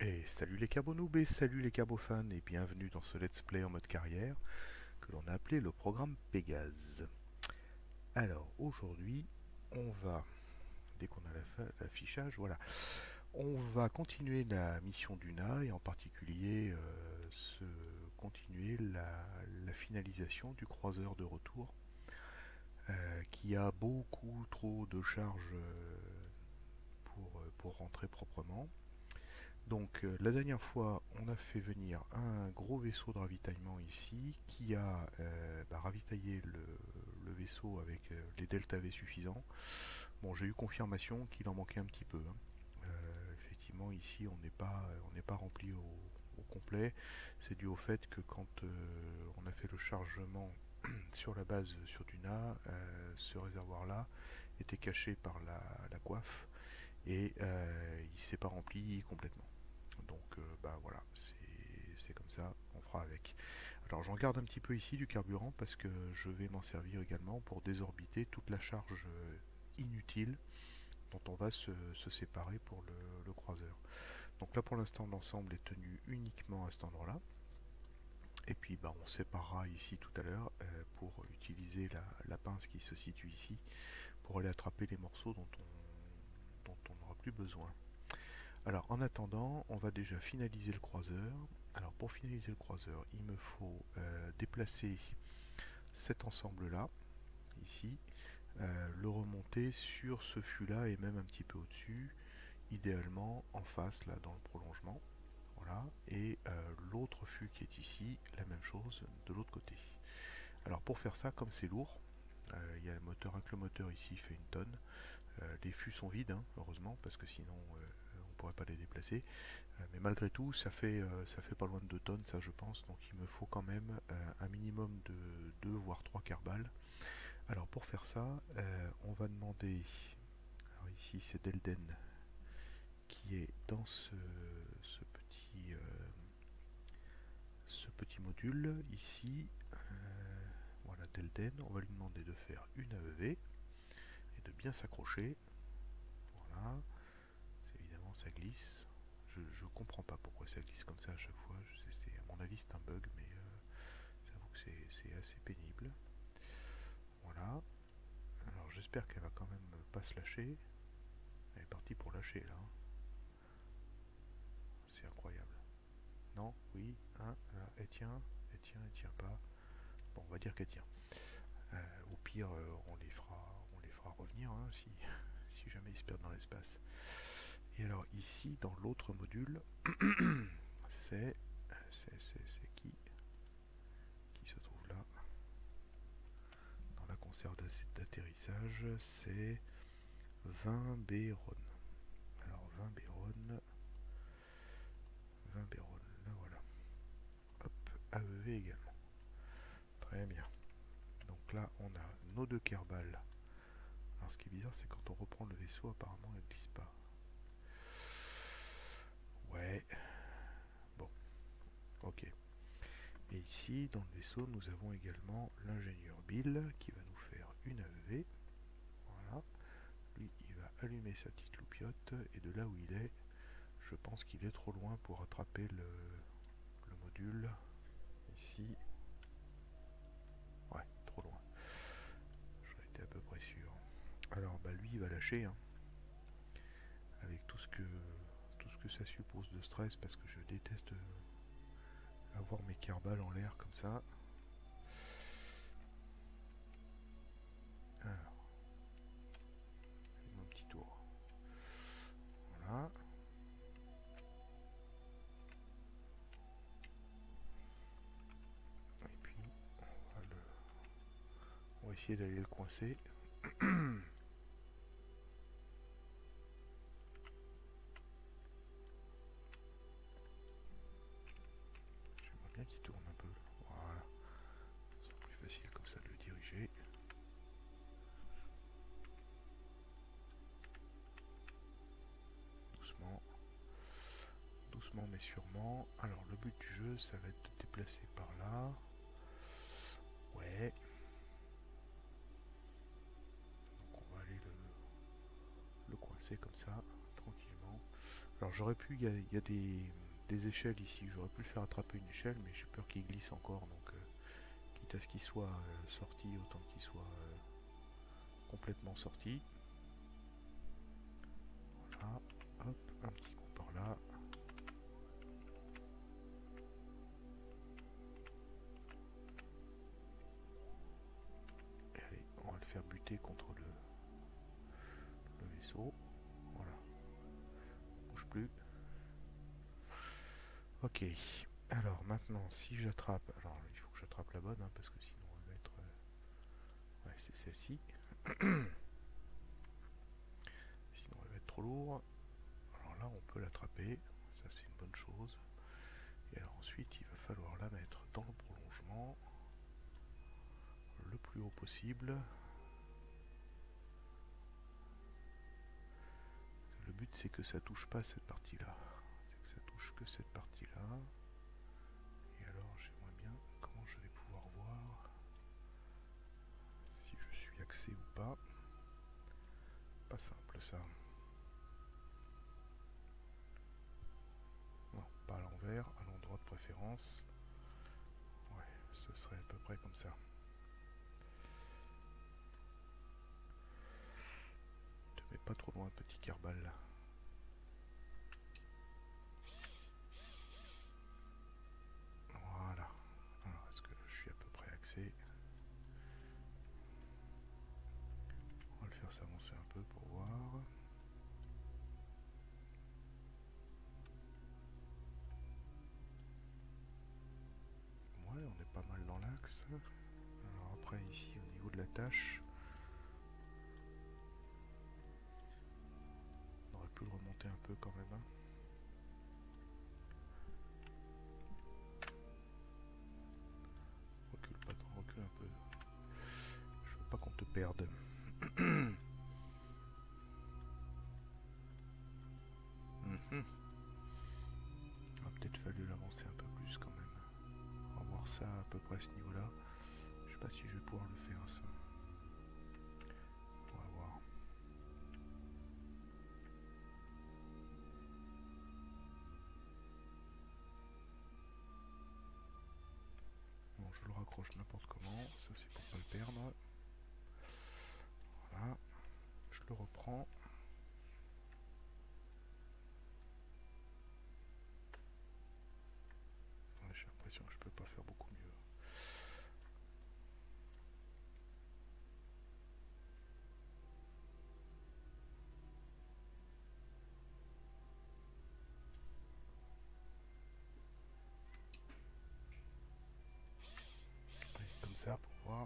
Et salut les carbonoobs et salut les carbofans et bienvenue dans ce let's play en mode carrière que l'on a appelé le programme Pégase. Alors aujourd'hui on va, dès qu'on a l'affichage, voilà, on va continuer la mission d'Una et en particulier continuer la finalisation du croiseur de retour qui a beaucoup trop de charges pour rentrer proprement. Donc la dernière fois, on a fait venir un gros vaisseau de ravitaillement ici qui a ravitaillé le vaisseau avec les delta V suffisants. Bon, j'ai eu confirmation qu'il en manquait un petit peu, hein. Effectivement, ici, on n'est pas rempli au complet. C'est dû au fait que quand on a fait le chargement sur la base sur Duna, ce réservoir-là était caché par la coiffe et il s'est pas rempli complètement. Donc voilà, c'est comme ça, on fera avec. Alors j'en garde un petit peu ici du carburant parce que je vais m'en servir également pour désorbiter toute la charge inutile dont on va se séparer pour le croiseur. Donc là pour l'instant l'ensemble est tenu uniquement à cet endroit-là. Et puis on séparera ici tout à l'heure pour utiliser la pince qui se situe ici pour aller attraper les morceaux dont on n'aura plus besoin. Alors en attendant, on va déjà finaliser le croiseur. Alors pour finaliser le croiseur, il me faut déplacer cet ensemble-là, ici, le remonter sur ce fût-là et même un petit peu au-dessus, idéalement en face, là, dans le prolongement. Voilà. Et l'autre fût qui est ici, la même chose de l'autre côté. Alors pour faire ça, comme c'est lourd, il y a le moteur, le moteur ici fait une tonne. Les fûts sont vides, hein, heureusement, parce que sinon on ne pourrait pas les déplacer. Mais malgré tout, ça fait pas loin de 2 tonnes, ça je pense. Donc il me faut quand même un minimum de 2 voire 3 carbales. Alors pour faire ça, on va demander. Alors ici c'est Delden qui est dans ce petit module ici. Voilà Delden, on va lui demander de faire une AEV et de bien s'accrocher. Voilà. Évidemment ça glisse. Je comprends pas pourquoi ça glisse comme ça à chaque fois. À mon avis c'est un bug, mais j'avoue que c'est assez pénible. Voilà. Alors j'espère qu'elle va quand même pas se lâcher. Elle est partie pour lâcher là, hein. C'est incroyable. Non, oui, hein, là, elle tient pas. Bon, on va dire qu'elle tient. Au pire, on les fera revenir, hein, si jamais ils se perdent dans l'espace. Et alors ici, dans l'autre module, c'est qui se trouve là dans la conserve d'atterrissage, c'est 20 Béron. Alors 20 Béron, là voilà. Hop, AEV également. Très bien. Donc là, on a nos 2 kerbals. Alors ce qui est bizarre, c'est quand on reprend le vaisseau, apparemment, elle ne glisse pas. Ouais, bon, ok. Et ici, dans le vaisseau, nous avons également l'ingénieur Bill qui va nous faire une AEV. Voilà. Lui, il va allumer sa petite loupiote et de là où il est, je pense qu'il est trop loin pour attraper le module. Ici, ouais, trop loin. J'en étais à peu près sûr. Alors, lui, il va lâcher, hein, avec tout ce que ça suppose de stress, parce que je déteste avoir mes kerbals en l'air comme ça. Alors, mon petit tour. Voilà. Et puis, on va essayer d'aller le coincer. J'aimerais bien qu'il tourne un peu. Voilà. C'est plus facile comme ça de le diriger. Doucement. Doucement mais sûrement. Alors le but du jeu, ça va être de déplacer par là. Ouais. Donc on va aller le coincer comme ça, tranquillement. Alors j'aurais pu, il y a des échelles ici, j'aurais pu le faire attraper une échelle, mais j'ai peur qu'il glisse encore, donc quitte à ce qu'il soit sorti, autant qu'il soit complètement sorti. Voilà, hop, un petit coup par là. Et allez, on va le faire buter contre le vaisseau. Voilà, on bouge plus. Ok, alors maintenant si j'attrape, alors il faut que j'attrape la bonne, hein, parce que sinon elle va être... ouais, c'est celle-ci. Sinon elle va être trop lourde. Alors là on peut l'attraper, ça c'est une bonne chose. Et alors ensuite il va falloir la mettre dans le prolongement le plus haut possible. Le but c'est que ça touche pas cette partie là, c'est que ça touche que cette partie là. Et alors j'aimerais bien comment je vais pouvoir voir si je suis axé ou pas. Pas simple ça. Non, pas à l'envers, à l'endroit de préférence. Ouais, ce serait à peu près comme ça. Te mets pas trop loin, petit Kerbal. Voilà. Alors, est-ce que je suis à peu près axé? On va le faire s'avancer un peu pour voir. Ouais, on est pas mal dans l'axe. Alors après, ici, au niveau de la tâche, on aurait pu le remonter un peu quand même. Hein. Recule pas trop, recule un peu. Je veux pas qu'on te perde. Il a peut-être fallu l'avancer un peu plus quand même. On va voir ça à peu près à ce niveau-là. Je sais pas si je vais pouvoir le faire ça. On va voir. Bon, je le raccroche n'importe comment. Ça c'est pour pas le perdre. Voilà. Je le reprends. Ouais, j'ai l'impression que je peux pas faire beaucoup mieux. Allez, comme ça pour voir.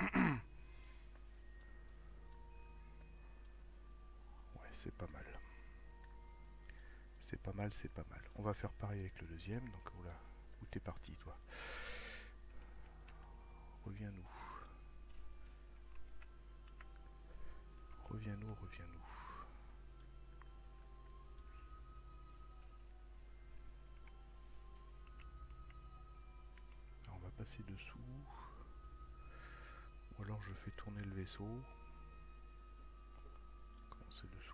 Ouais, c'est pas mal. C'est pas mal, c'est pas mal. On va faire pareil avec le deuxième. Donc, oula, où t'es parti, toi? Reviens-nous. Reviens-nous, reviens-nous. On va passer dessous. Ou alors je fais tourner le vaisseau. Comment c'est dessous?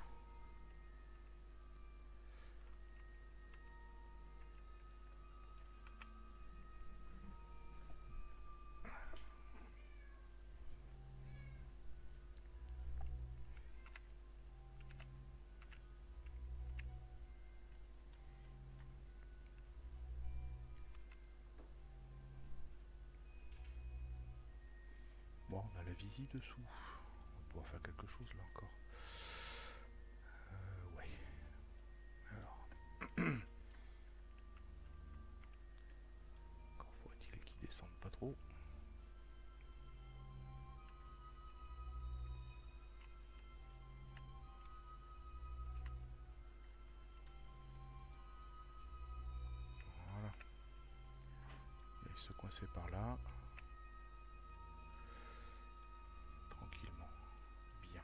Bon, on a la visite dessous. On va pouvoir faire quelque chose là encore. Ouais. Alors. Encore faut-il qu'ils descendent pas trop. Voilà. Il se coincer par là. Tranquillement. Bien.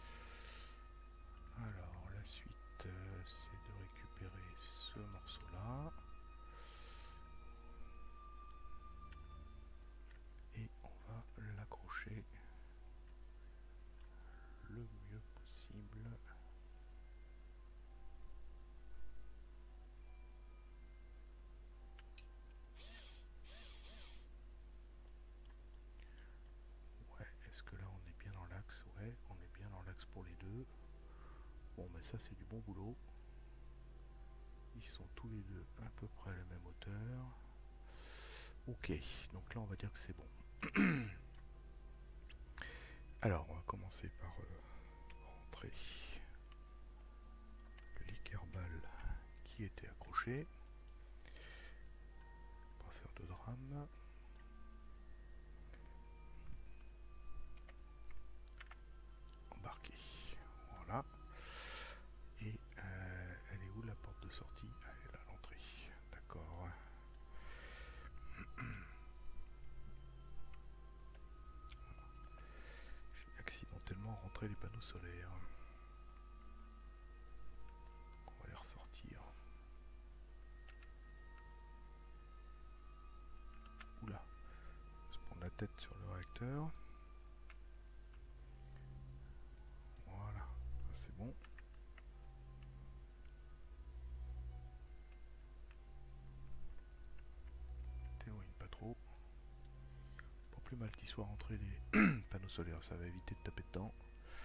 Alors, la suite, c'est de récupérer ce morceau-là. Et on va l'accrocher le mieux possible. Bon, mais ça c'est du bon boulot. Ils sont tous les deux à peu près à la même hauteur. Ok, donc là on va dire que c'est bon. Alors, on va commencer par rentrer l'équerre-balle qui était accroché. Pas faire de drame. Embarquer. Voilà. Et elle est où la porte de sortie? Ah, elle est là, l'entrée. D'accord. J'ai accidentellement rentré les panneaux solaires. On va les ressortir. Oula. On va se prendre la tête sur le réacteur. Voilà. C'est bon. T'éloigne pas trop. Pas plus mal qu'ils soient rentrés les panneaux solaires. Ça va éviter de taper dedans.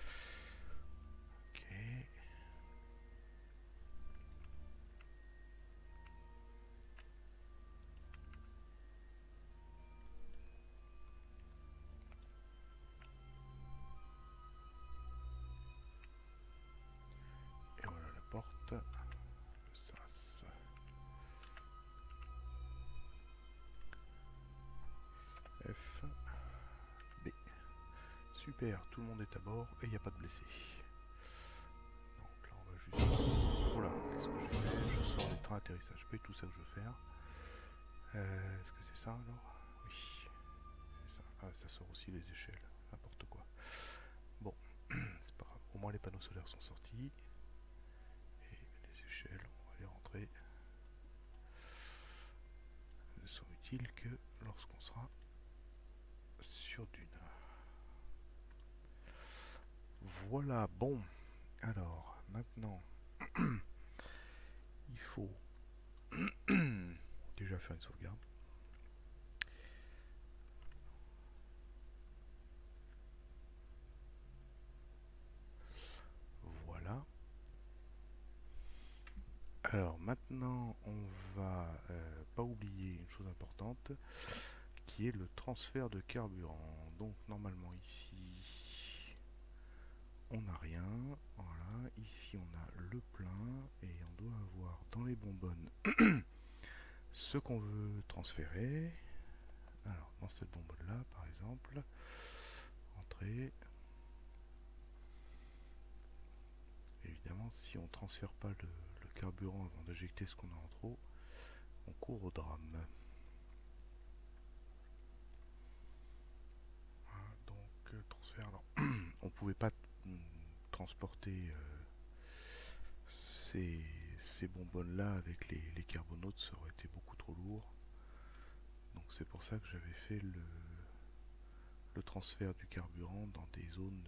Ok. Et voilà la porte. Le sas. F. B. Super, tout le monde est à bord et il n'y a pas de blessés. Donc là on va juste... Oh là, qu'est-ce que j'ai fait? Je sors les trains d'atterrissage, pas du tout ça que je veux faire. Est-ce que c'est ça alors? Oui, c'est ça. Ah, ça sort aussi les échelles, n'importe quoi. Bon, c'est pas grave, au moins les panneaux solaires sont sortis. Et les échelles, on va les rentrer. Ne sont utiles que lorsqu'on sera sur Dune. Voilà, bon. Alors, maintenant, il faut déjà faire une sauvegarde. Voilà. Alors maintenant, on va pas oublier une chose importante, qui est le transfert de carburant. Donc normalement ici, on n'a rien. Voilà, ici on a le plein et on doit avoir dans les bonbonnes ce qu'on veut transférer. Alors dans cette bonbonne là, par exemple, entrée. Évidemment, si on ne transfère pas le carburant avant d'injecter ce qu'on a en trop, on court au drame. Voilà, donc transfert. Alors, on pouvait pas transporter ces, ces bonbonnes là avec les carbonautes, ça aurait été beaucoup trop lourd. Donc c'est pour ça que j'avais fait le transfert du carburant dans des zones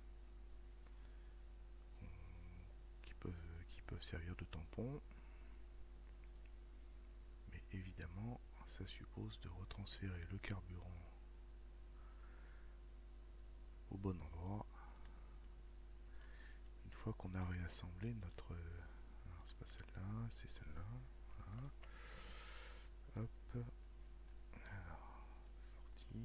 qui peuvent servir de tampon. Mais évidemment, ça suppose de retransférer le carburant au bon endroit une fois qu'on a réassemblé notre... Alors c'est pas celle-là, c'est celle-là. Voilà. Hop. Alors, sortie.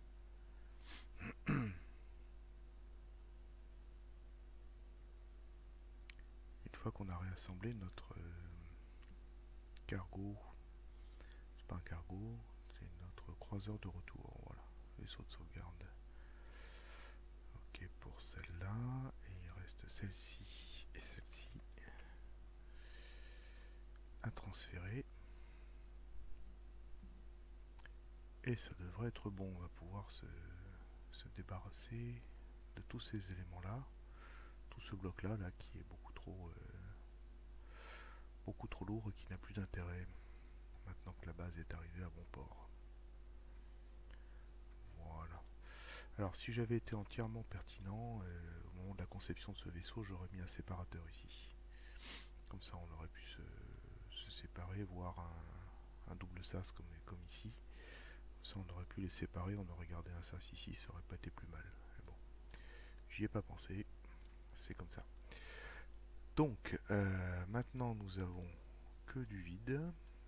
Une fois qu'on a réassemblé notre cargo, c'est pas un cargo, c'est notre croiseur de retour, voilà, vaisseau de sauvegarde. Ok pour celle-là, et il reste celle-ci et celle-ci à transférer. Et ça devrait être bon, on va pouvoir se débarrasser de tous ces éléments-là, tout ce bloc-là là, qui est beaucoup trop lourd et qui n'a plus d'intérêt maintenant que la base est arrivée à bon port. Voilà. Alors si j'avais été entièrement pertinent, au moment de la conception de ce vaisseau, j'aurais mis un séparateur ici. Comme ça on aurait pu se séparer, voire un double sas comme ici. Comme ça on aurait pu les séparer, on aurait gardé un sas ici, ça aurait pas été plus mal. Mais bon, j'y ai pas pensé, c'est comme ça. Donc, maintenant nous avons que du vide.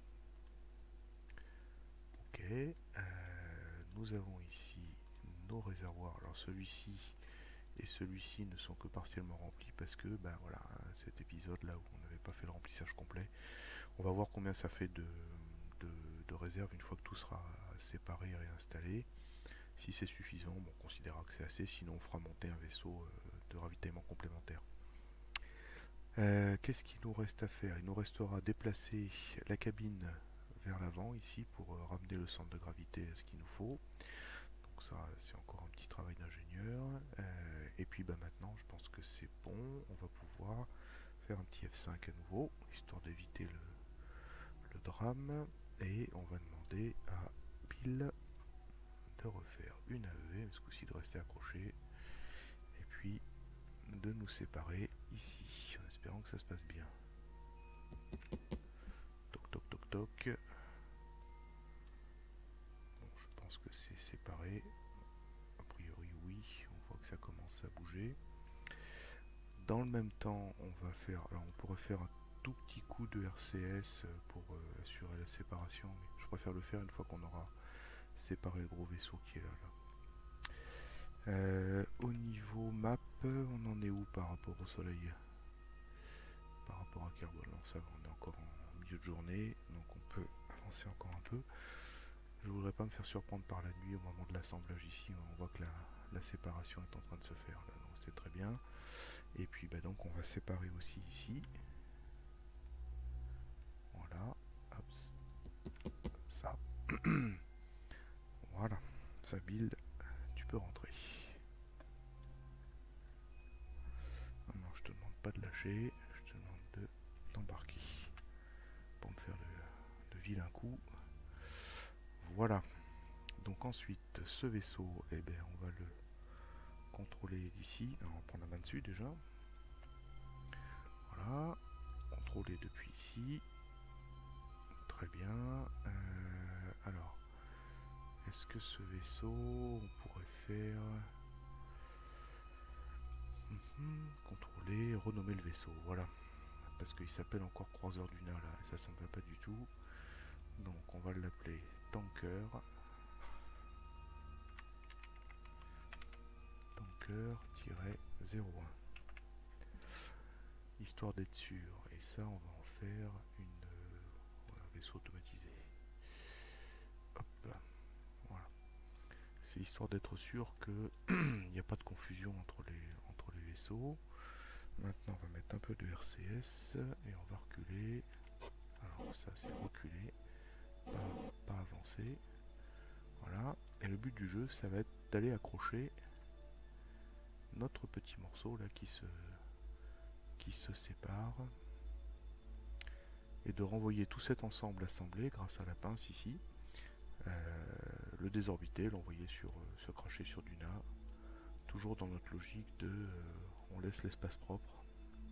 Ok. Nous avons ici nos réservoirs. Alors celui-ci et celui-ci ne sont que partiellement remplis parce que, ben voilà, cet épisode là où on n'avait pas fait le remplissage complet. On va voir combien ça fait de réserve une fois que tout sera séparé et réinstallé. Si c'est suffisant, bon, on considérera que c'est assez, sinon on fera monter un vaisseau de ravitaillement complémentaire. Qu'est-ce qu'il nous reste à faire? Il nous restera à déplacer la cabine vers l'avant ici pour ramener le centre de gravité à ce qu'il nous faut. Donc ça c'est encore un petit travail d'ingénieur. Et puis bah, maintenant je pense que c'est bon, on va pouvoir faire un petit F5 à nouveau, histoire d'éviter le drame. Et on va demander à Bill de refaire une AEV, mais ce coup-ci de rester accroché. Et puis de nous séparer ici, en espérant que ça se passe bien. Toc toc toc toc. Bon, je pense que c'est séparé. A priori oui, on voit que ça commence à bouger. Dans le même temps, on va faire, alors on pourrait faire un tout petit coup de RCS pour assurer la séparation, mais je préfère le faire une fois qu'on aura séparé le gros vaisseau qui est là. Au niveau map, on en est où par rapport au soleil? Par rapport à Kerbal, non, ça va, on est encore en milieu de journée, donc on peut avancer encore un peu. Je voudrais pas me faire surprendre par la nuit au moment de l'assemblage ici, on voit que la séparation est en train de se faire là, donc c'est très bien. Et puis bah, donc on va séparer aussi ici. Voilà, hop, ça. Voilà, ça build, tu peux rentrer. Non, je te demande pas de lâcher, je te demande d'embarquer pour me faire le vilain coup. Voilà. Donc ensuite, ce vaisseau, eh ben, on va le contrôler d'ici. On va prendre la main dessus déjà. Voilà. Contrôler depuis ici. Très bien. Alors, est-ce que ce vaisseau, on pourrait faire... contrôler, renommer le vaisseau. Voilà. Parce qu'il s'appelle encore Croiseur du Na, là. Et ça me va pas du tout. Donc, on va l'appeler Tanker. Tanker-01. Histoire d'être sûr. Et ça, on va en faire un vaisseau automatisé. Hop. Voilà. C'est histoire d'être sûr qu'il n'y a pas de confusion entre les vaisseaux. Maintenant, on va mettre un peu de RCS et on va reculer. Alors, ça, c'est reculer, pas avancer. Voilà. Et le but du jeu, ça va être d'aller accrocher notre petit morceau là qui se sépare et de renvoyer tout cet ensemble assemblé grâce à la pince ici, le désorbiter, l'envoyer se cracher sur du Na, toujours dans notre logique de on laisse l'espace propre.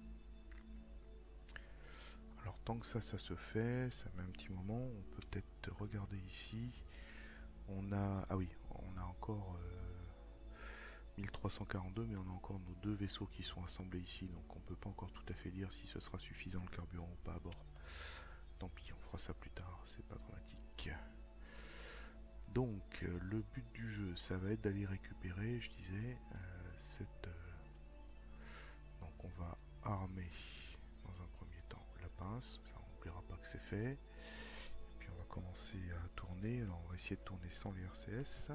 Alors tant que ça se fait, ça met un petit moment, on peut peut-être regarder ici. On a, ah oui, on a encore 1342, mais on a encore nos deux vaisseaux qui sont assemblés ici, donc on peut pas encore tout à fait dire si ce sera suffisant le carburant ou pas à bord. Tant pis, on fera ça plus tard, c'est pas dramatique. Donc le but du jeu, ça va être d'aller récupérer, je disais, donc on va armer dans un premier temps la pince, ça on n'oubliera pas que c'est fait. Et puis on va commencer à tourner, alors on va essayer de tourner sans les RCS.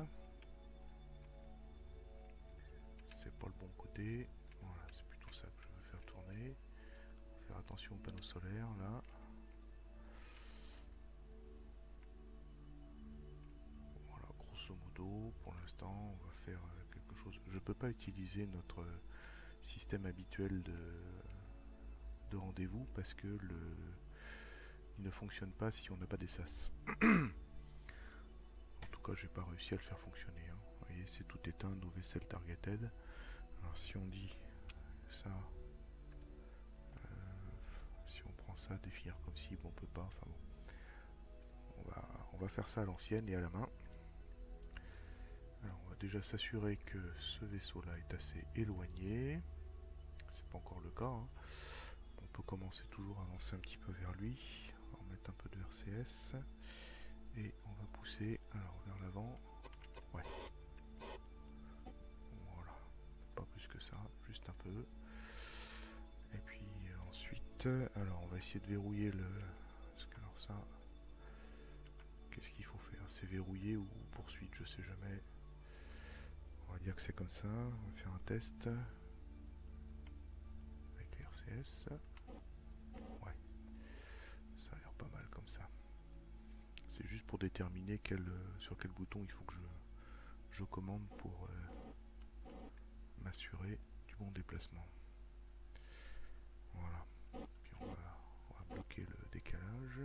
C'est pas le bon côté, voilà, c'est plutôt ça que je veux faire tourner. On va faire attention aux panneaux solaires là. Voilà, grosso modo, pour l'instant, on va faire quelque chose. Je peux pas utiliser notre système habituel de rendez-vous parce que il ne fonctionne pas si on n'a pas des sas. En tout cas, j'ai pas réussi à le faire fonctionner. Hein. Vous voyez, c'est tout éteint, no vessel targeted. Alors si on dit ça, si on prend ça, définir comme si, bon, on peut pas. Enfin bon, on va faire ça à l'ancienne et à la main. Alors, on va déjà s'assurer que ce vaisseau-là est assez éloigné. C'est pas encore le cas. Hein. peut commencer toujours à avancer un petit peu vers lui. On va remettre un peu de RCS. Et on va pousser alors vers l'avant. Ouais. Voilà. Pas plus que ça, juste un peu. Et puis ensuite, alors on va essayer de verrouiller le... Parce que alors ça... Qu'est-ce qu'il faut faire? C'est verrouiller ou poursuite, je sais jamais. On va dire que c'est comme ça. On va faire un test. Avec les RCS. Ouais. Ça a l'air pas mal comme ça. C'est juste pour déterminer sur quel bouton il faut que je commande pour m'assurer du bon déplacement. Voilà. Puis on va bloquer le décalage.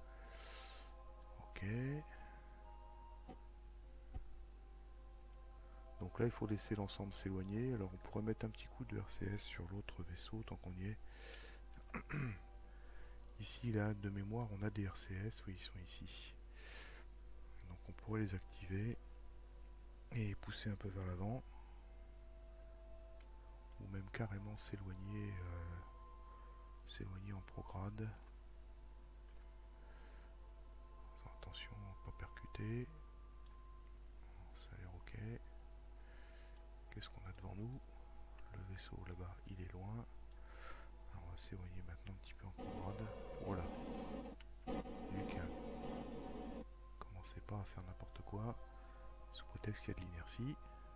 Ok. Donc là il faut laisser l'ensemble s'éloigner. Alors on pourrait mettre un petit coup de RCS sur l'autre vaisseau tant qu'on y est. Ici là de mémoire on a des RCS, oui ils sont ici. Donc on pourrait les activer et pousser un peu vers l'avant. Ou même carrément s'éloigner en prograde. Attention, pas percuter. Ça a l'air ok. Qu'est-ce qu'on a devant nous? Le vaisseau là-bas, il est loin. Alors on va s'éloigner maintenant un petit peu en prograde. Voilà. Lucas. Commencez pas à faire n'importe quoi. Sous prétexte qu'il y a de l'inertie.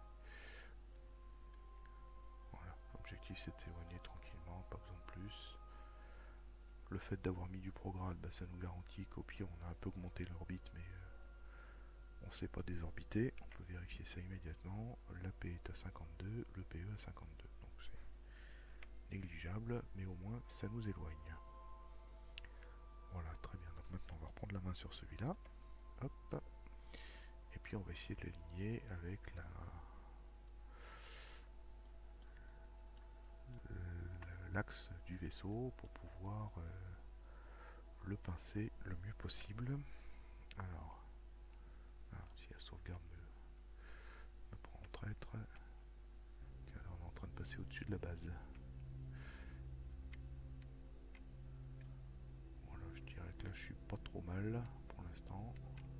Voilà. L'objectif c'est de s'éloigner tranquillement, pas besoin de plus. Le fait d'avoir mis du prograde, bah, ça nous garantit qu'au pire on a un peu augmenté l'orbite, mais on ne sait pas désorbiter. On peut vérifier ça immédiatement. L'AP est à 52, le PE à 52. Donc c'est négligeable, mais au moins ça nous éloigne. Voilà, très bien. Donc maintenant on va reprendre la main sur celui-là. Hop. Et puis on va essayer de l'aligner avec l'axe du vaisseau pour pouvoir le pincer le mieux possible. Alors, si la sauvegarde me prend en traître, alors on est en train de passer au-dessus de la base. Voilà, je dirais que là je suis pas trop mal pour l'instant.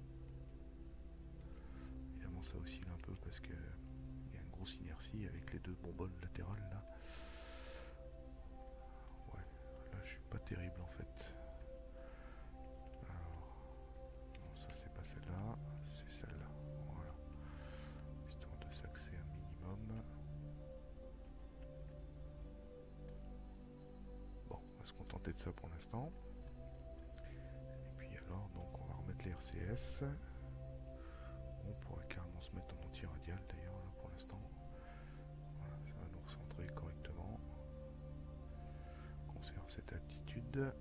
Évidemment ça oscille un peu parce que il y a une grosse inertie avec les deux bonbonnes latérales là. Ouais, là je suis pas terrible en fait. Alors, non, ça c'est pas celle-là, c'est celle-là. Voilà. Histoire de s'axer un minimum. Bon, on va se contenter de ça pour l'instant. Et puis alors, donc on va remettre les RCS. On pourrait carrément se mettre en anti-radial d'ailleurs là pour l'instant. Voilà, ça va nous recentrer correctement. Conserve cette attitude.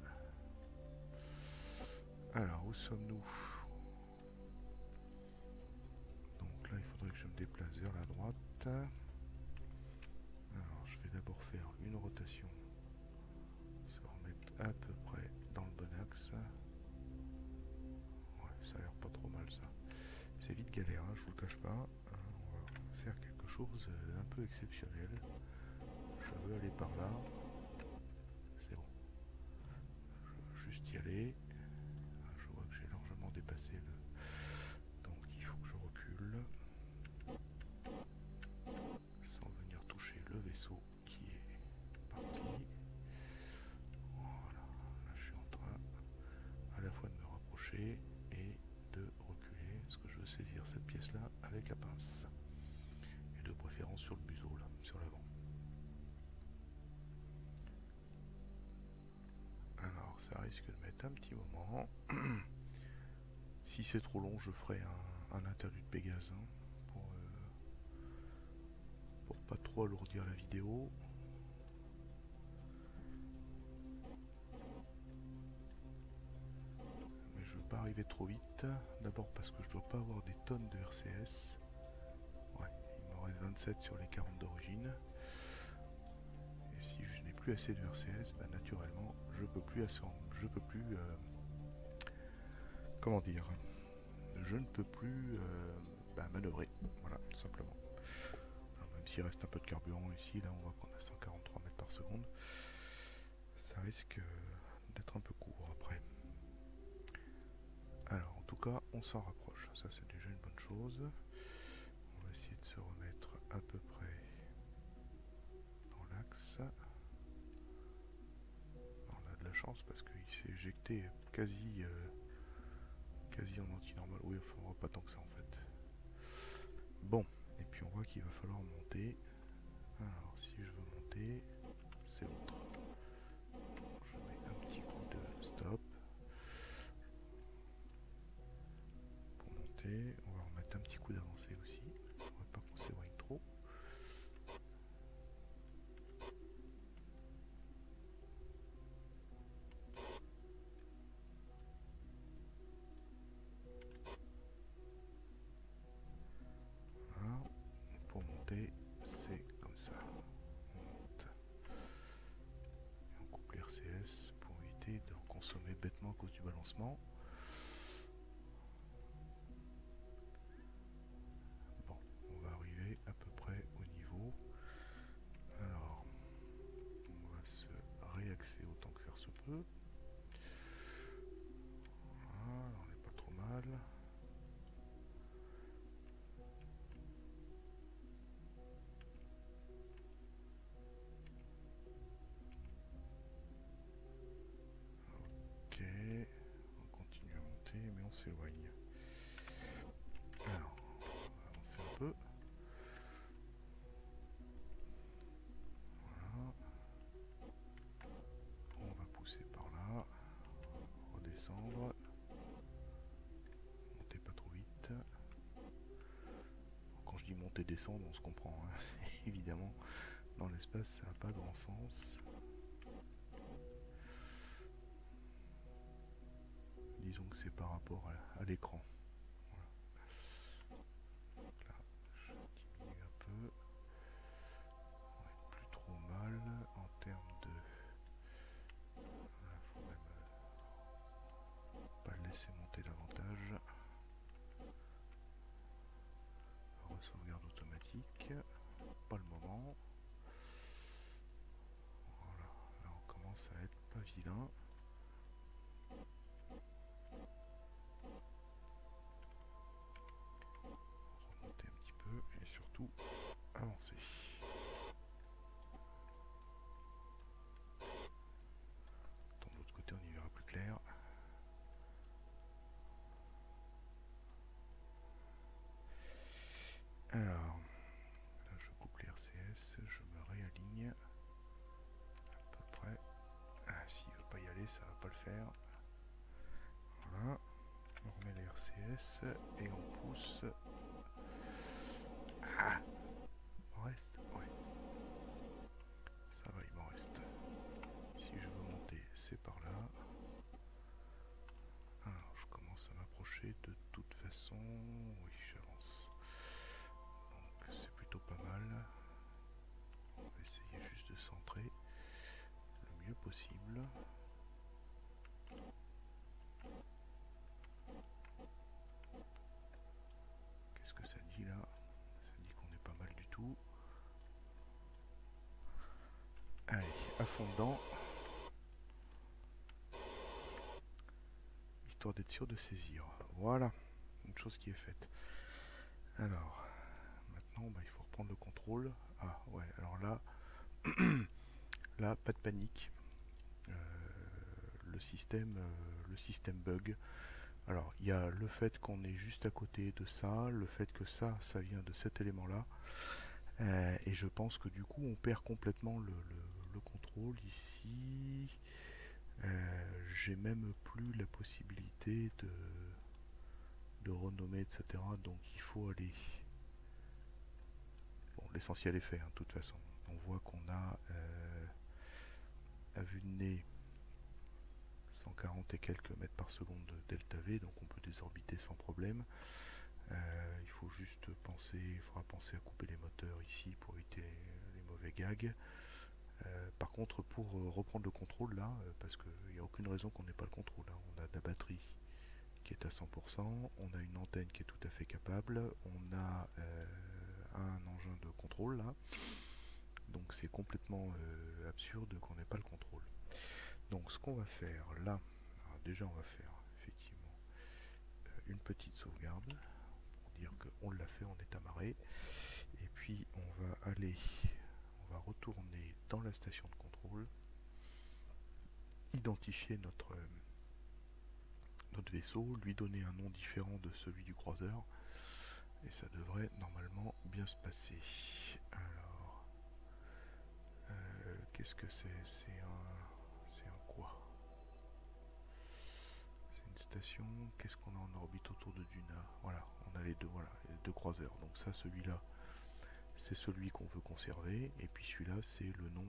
Alors, où sommes-nous? Donc là, il faudrait que je me déplace vers la droite. Alors, je vais d'abord faire une rotation. Se remettre à peu près dans le bon axe. Ouais, ça a l'air pas trop mal ça. C'est vite galère, hein, je vous le cache pas. On va faire quelque chose un peu exceptionnel. Je veux aller par là. C'est bon. Je veux juste y aller. Je vois que j'ai largement dépassé le... Donc il faut que je recule. Sans venir toucher le vaisseau qui est parti. Voilà. Là je suis en train à la fois de me rapprocher et de reculer. Parce que je veux saisir cette pièce là avec la pince. Et de préférence sur le museau là, sur l'avant. Alors ça risque de mettre un petit moment. Si c'est trop long, je ferai un interlude Pégase hein, pour pas trop alourdir la vidéo. Mais je veux pas arriver trop vite. D'abord parce que je dois pas avoir des tonnes de RCS. Ouais, il me reste 27 sur les 40 d'origine. Et si je n'ai plus assez de RCS, bah, naturellement, je peux plus comment dire, je ne peux plus manœuvrer, voilà, tout simplement. Alors, même s'il reste un peu de carburant ici, là on voit qu'on a 143 mètres par seconde, ça risque risque d'être un peu court après. Alors en tout cas on s'en rapproche, ça c'est déjà une bonne chose. On va essayer de se remettre à peu près dans l'axe. On a de la chance parce qu'il s'est éjecté quasi en anti-normal. Oui, enfin, on voit pas tant que ça en fait. Bon, et puis on voit qu'il va falloir monter. Alors si je veux monter, c'est l'autre. Je mets un petit coup de stop pour monter. On va remettre un petit coup d'avancée aussi. On va pas qu'on s'éloigne trop. Voilà. Pour monter, c'est comme ça. On monte. Et on coupe les RCS pour éviter d'en consommer bêtement à cause du balancement. Bon, on va arriver à peu près au niveau. Alors, on va se réaxer autant que faire se peut. Voilà, on n'est pas trop mal. Ok, on continue à monter, mais on s'éloigne. Alors, on va avancer un peu. Voilà. On va pousser par là. Redescendre. Monter pas trop vite. Quand je dis monter, descendre, on se comprend. Hein. Évidemment, dans l'espace, ça n'a pas grand sens. Disons que c'est par rapport à l'écran. Voilà. Donc là, je diminue un peu. On est plus trop mal en termes de... Voilà, faut même pas le laisser monter davantage. Sauvegarde automatique. Pas le moment. Voilà, là on commence à être pas vilain. Remonter un petit peu et surtout avancer. De l'autre côté on y verra plus clair. Alors, là je coupe les RCS, je me réaligne à peu près. Ah, s'il veut pas y aller, ça va pas le faire. Voilà, on remet les RCS et on pousse. Ah, il m'en reste. Ouais, ça va, il m'en reste. Si je veux monter, c'est par là. Alors, je commence à m'approcher de toute façon. Oui, j'avance. Donc, c'est plutôt pas mal. On va essayer juste de centrer le mieux possible. Qu'est-ce que ça dit là? Ça dit qu'on est pas mal du tout. Allez, à fond dedans. Histoire d'être sûr de saisir. Voilà, une chose qui est faite. Alors, maintenant, bah, il faut reprendre le contrôle. Ah ouais, alors là, là, pas de panique. Euh, le système bug. Alors, il y a le fait qu'on est juste à côté de ça, le fait que ça vient de cet élément-là. Et je pense que du coup, on perd complètement le contrôle ici. J'ai même plus la possibilité de renommer, etc. Donc il faut aller. Bon, l'essentiel est fait, hein, de toute façon. On voit qu'on a à vue de nez 140 et quelques mètres par seconde de delta V, donc on peut désorbiter sans problème. Il faut juste penser, il faudra penser à couper les moteurs ici pour éviter les mauvais gags. Par contre, pour reprendre le contrôle là, parce qu'il n'y a aucune raison qu'on n'ait pas le contrôle, hein. On a de la batterie qui est à 100%, on a une antenne qui est tout à fait capable, on a un engin de contrôle là, donc c'est complètement absurde qu'on n'ait pas le contrôle. Donc ce qu'on va faire là, alors déjà on va faire effectivement une petite sauvegarde pour dire qu'on l'a fait, on est amarré. Et puis on va retourner dans la station de contrôle, identifier notre vaisseau, lui donner un nom différent de celui du croiseur, et ça devrait normalement bien se passer. Alors, qu'est-ce que c'est? C'est un quoi? C'est une station. Qu'est-ce qu'on a en orbite autour de Duna? Voilà, on a les deux, voilà, les deux croiseurs. Donc ça, celui-là, c'est celui qu'on veut conserver, et puis celui-là, c'est le nom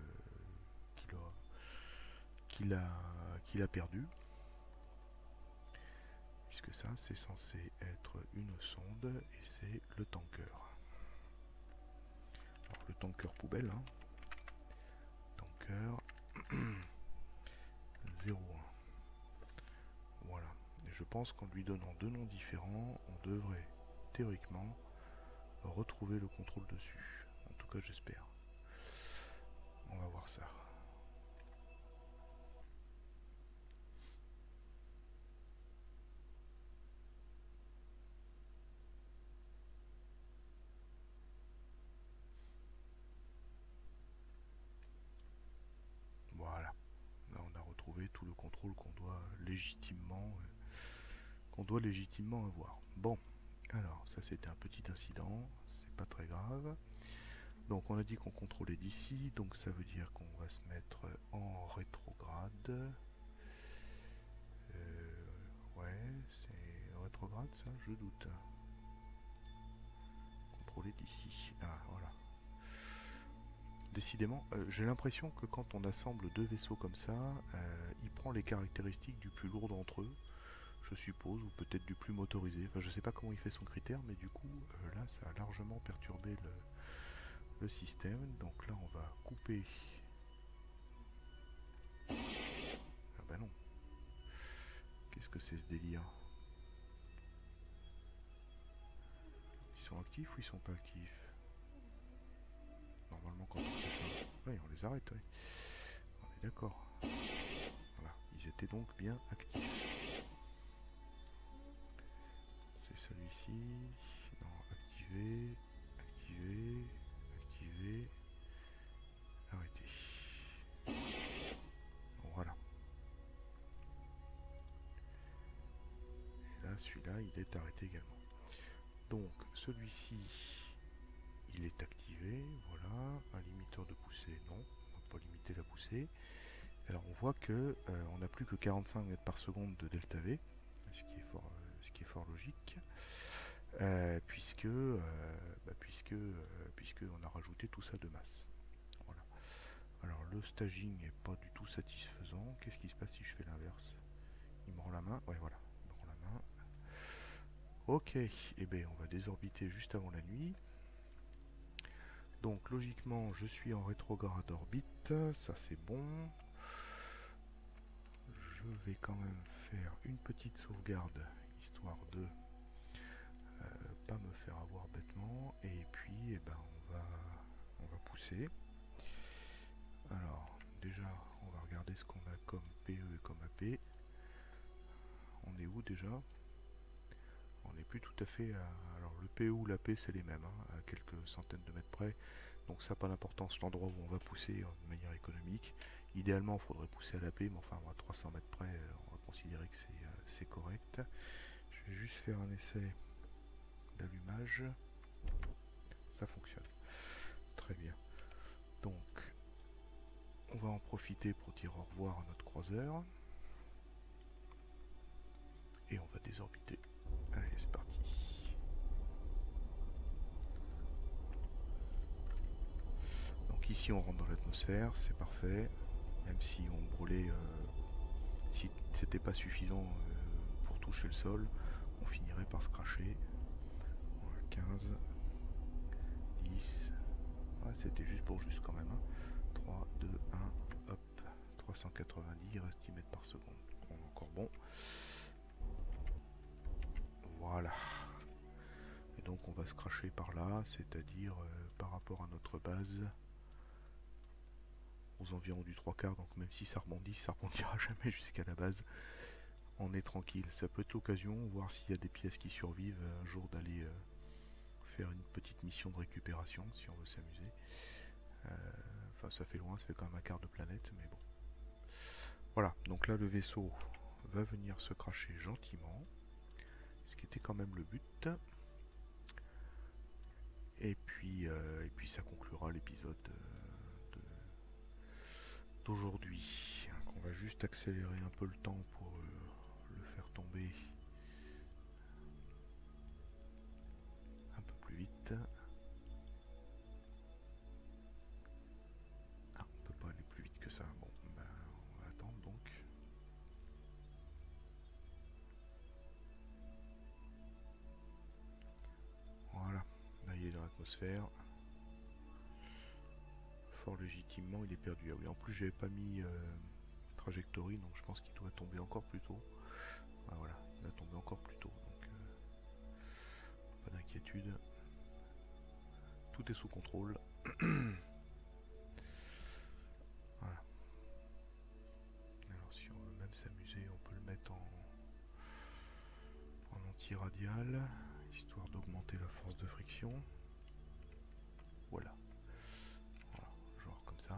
qu'il a perdu. Puisque ça, c'est censé être une sonde, et c'est le tanker. Alors, le tanker poubelle, hein. Tanker 01. Voilà. Et je pense qu'en lui donnant deux noms différents, on devrait théoriquement retrouver le contrôle dessus. En tout cas, j'espère. On va voir ça. Voilà. Là, on a retrouvé tout le contrôle qu'on doit légitimement avoir. Bon. Alors, ça c'était un petit incident, c'est pas très grave. Donc on a dit qu'on contrôlait d'ici, donc ça veut dire qu'on va se mettre en rétrograde. Ouais, c'est rétrograde ça, je doute. Contrôler d'ici. Ah voilà. Décidément, j'ai l'impression que quand on assemble deux vaisseaux comme ça, il prend les caractéristiques du plus lourd d'entre eux, je suppose, ou peut-être du plus motorisé. Enfin, je sais pas comment il fait son critère, mais du coup, là, ça a largement perturbé le système. Donc là, on va couper. Ah bah non. Qu'est-ce que c'est ce délire? Ils sont actifs ou ils sont pas actifs? Normalement, quand on fait ça, oui, on les arrête, oui. On est d'accord. Voilà, ils étaient donc bien actifs. C'est celui-ci. Non, activer, activer, activer, arrêter. Bon, voilà. Et là, celui-là, il est arrêté également. Donc, celui-ci, il est activé. Voilà. Un limiteur de poussée, non. On va pas limiter la poussée. Alors, on voit que on n'a plus que 45 mètres par seconde de delta V, ce qui est fort logique. Puisque on a rajouté tout ça de masse. Voilà. Alors le staging n'est pas du tout satisfaisant. Qu'est-ce qui se passe si je fais l'inverse? Il me rend la main. Ouais, voilà. Il me rend la main. Ok. Eh bien, on va désorbiter juste avant la nuit. Donc logiquement, je suis en rétrograde orbite. Ça c'est bon. Je vais quand même faire une petite sauvegarde histoire de pas me faire avoir bêtement, et puis eh ben, on va pousser. Alors déjà on va regarder ce qu'on a comme PE et comme AP. On est où déjà? On n'est plus tout à fait à... Alors le PE ou l'AP c'est les mêmes, hein, à quelques centaines de mètres près, donc ça n'a pas d'importance l'endroit où on va pousser de manière économique. Idéalement il faudrait pousser à l'AP, mais enfin à 300 mètres près on va considérer que c'est correct. Je vais juste faire un essai d'allumage. Ça fonctionne. Très bien. Donc, on va en profiter pour dire au revoir à notre croiseur. Et on va désorbiter. Allez, c'est parti. Donc ici, on rentre dans l'atmosphère, c'est parfait. Même si on brûlait... si c'était pas suffisant pour toucher le sol, on finirait par se cracher. 15, 10... Ah, c'était juste pour juste quand même. Hein. 3, 2, 1, hop. 390, il reste 10 mètres par seconde. Bon, encore bon. Voilà. Et donc on va se cracher par là, c'est-à-dire par rapport à notre base aux environs du 3/4, donc même si ça rebondit, ça rebondira jamais jusqu'à la base. On est tranquille. Ça peut être l'occasion, voir s'il y a des pièces qui survivent, un jour d'aller faire une petite mission de récupération, si on veut s'amuser. Enfin, ça fait loin, ça fait quand même un quart de planète, mais bon. Voilà, donc là le vaisseau va venir se cracher gentiment, ce qui était quand même le but. Et puis ça conclura l'épisode d'aujourd'hui. On va juste accélérer un peu le temps pour le faire tomber un peu plus vite. Ah, on peut pas aller plus vite que ça. Bon, ben, on va attendre donc. Voilà, là il est dans l'atmosphère. Fort légitimement, il est perdu. Ah oui, en plus j'avais pas mis trajectory, donc je pense qu'il doit tomber encore plus tôt. Ah, voilà, il va tomber encore plus tôt, donc pas d'inquiétude. Tout est sous contrôle. Voilà. Alors si on veut même s'amuser, on peut le mettre en anti-radial, histoire d'augmenter la force de friction. Voilà. Voilà, genre comme ça.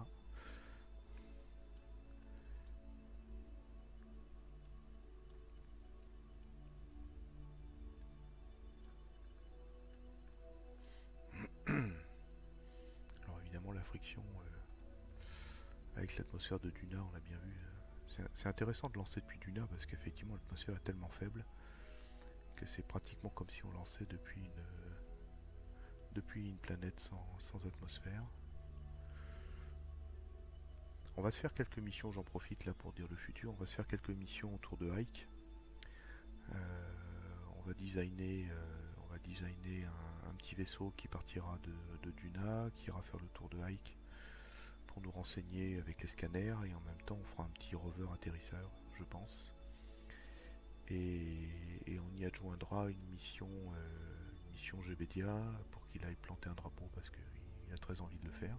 Alors évidemment la friction avec l'atmosphère de Duna, on l'a bien vu. C'est intéressant de lancer depuis Duna parce qu'effectivement l'atmosphère est tellement faible que c'est pratiquement comme si on lançait depuis une planète sans atmosphère. On va se faire quelques missions, j'en profite là pour dire le futur, on va se faire quelques missions autour de Ike. On va designer un petit vaisseau qui partira de Duna, qui ira faire le tour de Ike pour nous renseigner avec les scanners, et en même temps on fera un petit rover atterrisseur, je pense. Et on y adjoindra une mission GBDA pour qu'il aille planter un drapeau parce qu'il a très envie de le faire.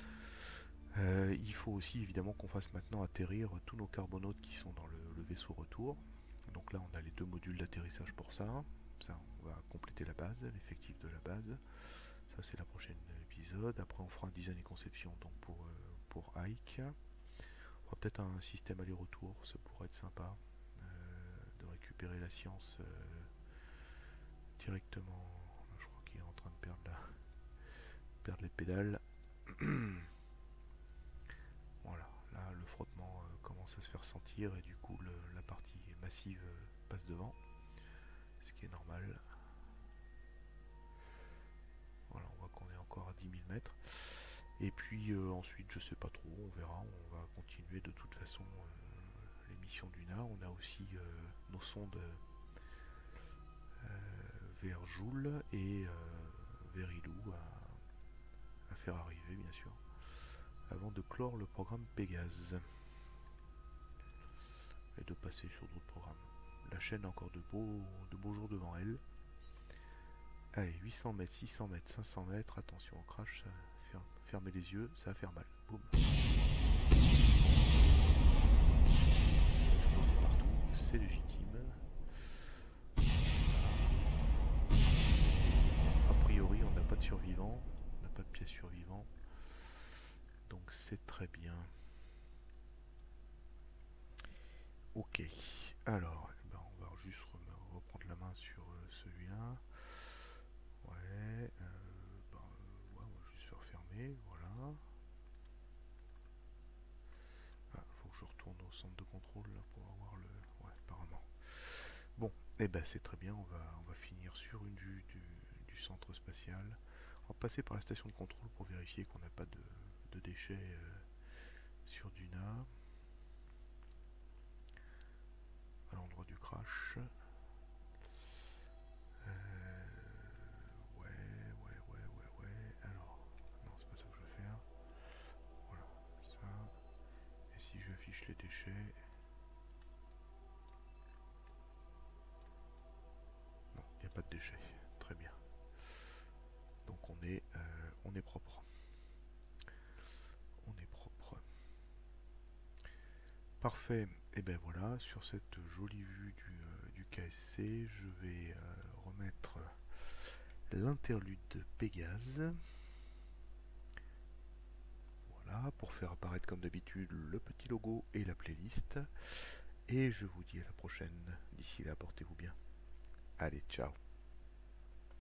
Il faut aussi évidemment qu'on fasse maintenant atterrir tous nos carbonautes qui sont dans le vaisseau retour. Donc là on a les 2 modules d'atterrissage pour ça. Ça on va compléter la base, l'effectif de la base. Ça c'est la prochaine épisode. Après on fera un design et conception donc pour Ike. On fera peut-être un système aller-retour, ça pourrait être sympa. De récupérer la science directement. Je crois qu'il est en train de perdre les pédales. Voilà, là le frottement commence à se faire sentir et du coup la partie massive passe devant, ce qui est normal. Voilà, on voit qu'on est encore à 10 000 mètres. Et puis ensuite, je sais pas trop, on verra, on va continuer de toute façon les missions Duna. On a aussi nos sondes vers Joule et vers Ilou à faire arriver, bien sûr, avant de clore le programme Pégase et de passer sur d'autres programmes. La chaîne a encore de beaux jours devant elle. Allez, 800 mètres, 600 mètres, 500 mètres, attention au crash, fermez les yeux, ça va faire mal. Boum. Ça explose de partout, c'est légitime. A priori, on n'a pas de survivants, on n'a pas de pièces survivants, donc c'est très bien. Ok, alors, on va juste reprendre la main sur celui-là. Ouais, on va juste faire fermer, voilà. Ah, faut que je retourne au centre de contrôle là, pour avoir le... Ouais, apparemment. Bon, et c'est très bien, on va finir sur une vue du centre spatial. On va passer par la station de contrôle pour vérifier qu'on n'a pas de déchets sur Duna. À l'endroit du crash. Ouais. Alors, non, c'est pas ça que je veux faire. Voilà, ça. Et si j'affiche les déchets... Non, il n'y a pas de déchets. Très bien. Donc on est propre. On est propre. Parfait. Et ben voilà, sur cette jolie vue du KSC, je vais remettre l'interlude de Pégase. Voilà, pour faire apparaître comme d'habitude le petit logo et la playlist. Et je vous dis à la prochaine. D'ici là, portez-vous bien. Allez, ciao.